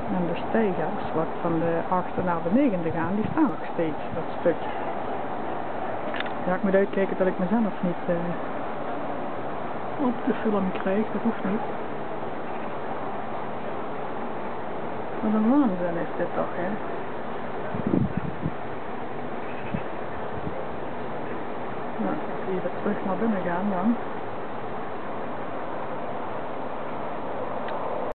En de steigers, wat van de 8e naar de 9e gaan, die staan nog steeds, dat stuk. Ja, ik moet uitkijken dat ik mezelf niet op de film krijg, dat hoeft niet. Wat een waanzin is dit toch, hè? Nou, even terug naar binnen gaan dan.